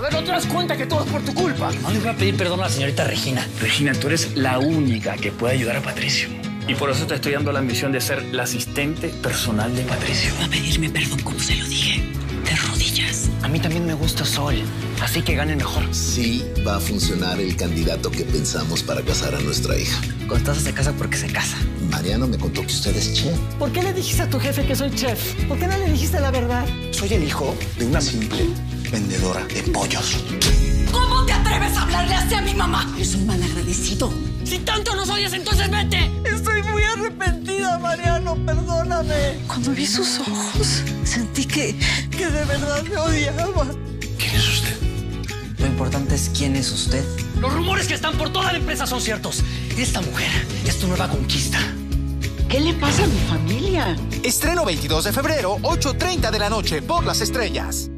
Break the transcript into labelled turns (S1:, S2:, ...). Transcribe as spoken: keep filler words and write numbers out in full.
S1: ver, ¿no te das cuenta que todo es por tu culpa?
S2: No le voy a pedir perdón a la señorita Regina.
S1: Regina, tú eres la única que puede ayudar a Patricio. Y por eso te estoy dando la misión de ser la asistente personal de Patricio.
S3: Va a pedirme perdón como se lo dije. De rodillas.
S2: A mí también me gusta Sol, así que gane mejor.
S4: Sí va a funcionar el candidato que pensamos para casar a nuestra hija.
S2: Constanza se casa porque se casa.
S4: Mariano me contó que usted es chef.
S5: ¿Por qué le dijiste a tu jefe que soy chef? ¿Por qué no le dijiste la verdad?
S4: Soy el hijo de una simple vendedora de pollos.
S3: ¿Cómo te atreves a hablarle así a mi mamá?
S5: Eres un malagradecido.
S3: Si tanto nos odias, entonces vete.
S5: Estoy muy arrepentida, Mariano, perdóname. Cuando vi sus ojos, sentí que, que de verdad me odiaba.
S4: ¿Quién es usted?
S2: Lo importante es quién es usted. Los rumores que están por toda la empresa son ciertos. Esta mujer es tu nueva conquista.
S5: ¿Qué le pasa a mi familia?
S6: Estreno veintidós de febrero, ocho treinta de la noche por Las Estrellas.